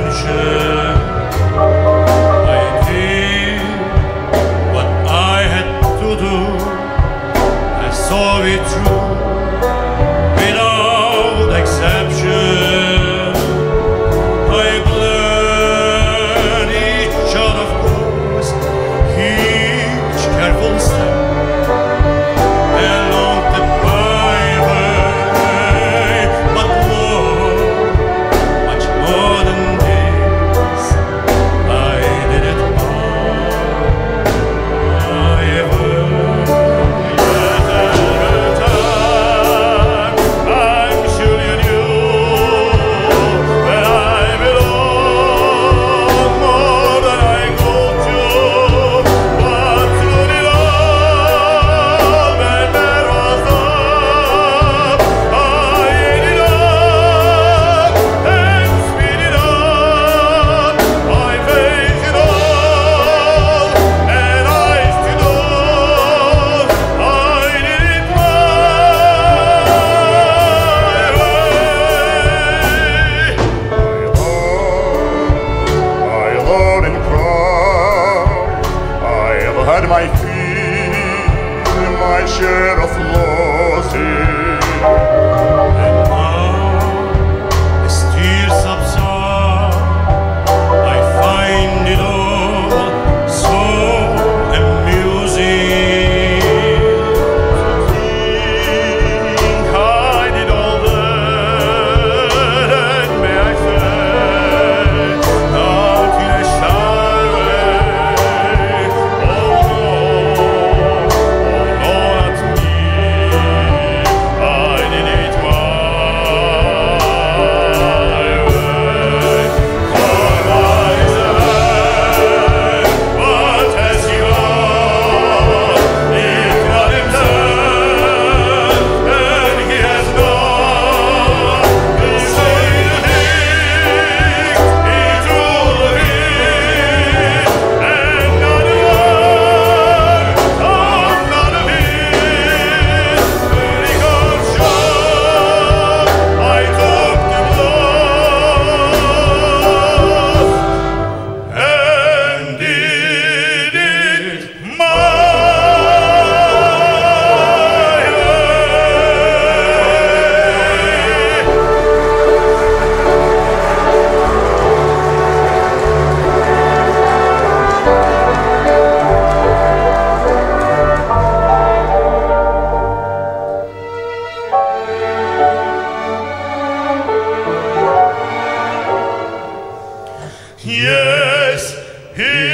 redemption. I did what I had to do. I saw it through without exception. I blurred each out of course, each careful step along the byway, but more, much more than this, I did it all. I ever yet at a time, I'm sure you knew where I belong more than I go to. But through it all, when there was love, I ate it up and spit it up. I faced it all and I stood on. I did it my way. I loved and cried. I have had my fill, my share of losses. And now, as tears subside, I find it all so amusing. Think I did all that, and may I say, not in a shy way. Oh no, not me. I did it my way. For what is a man? What has he got? If not himself, and he has not to say the things he truly is, and not a word of none of his. When he got shot, I took the blows and did it my way. Yes, he